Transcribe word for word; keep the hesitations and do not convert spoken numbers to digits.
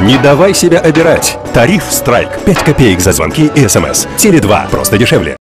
Не давай себя обирать. Тариф «Страйк». пять копеек за звонки и СМС. Теле два. Просто дешевле.